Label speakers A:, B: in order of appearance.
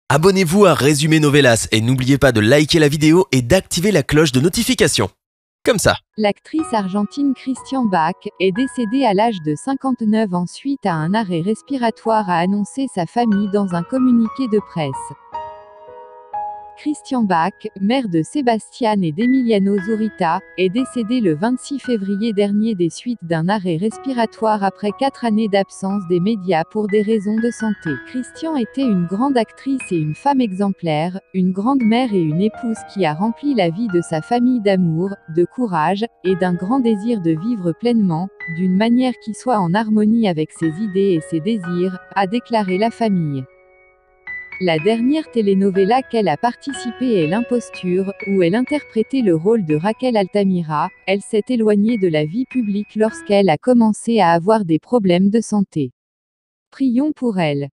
A: Abonnez-vous à Résumé Novelas et n'oubliez pas de liker la vidéo et d'activer la cloche de notification. Comme ça.
B: L'actrice argentine Christian Bach est décédée à l'âge de 59 ans suite à un arrêt respiratoire, a annoncé sa famille dans un communiqué de presse. Christian Bach, mère de Sebastián et d'Emiliano Zurita, est décédée le 26 février dernier des suites d'un arrêt respiratoire après 4 années d'absence des médias pour des raisons de santé. Christian était une grande actrice et une femme exemplaire, une grande mère et une épouse qui a rempli la vie de sa famille d'amour, de courage, et d'un grand désir de vivre pleinement, d'une manière qui soit en harmonie avec ses idées et ses désirs, a déclaré la famille. La dernière telenovela qu'elle a participé est L'Imposture, où elle interprétait le rôle de Raquel Altamira. Elle s'est éloignée de la vie publique lorsqu'elle a commencé à avoir des problèmes de santé. Prions pour elle.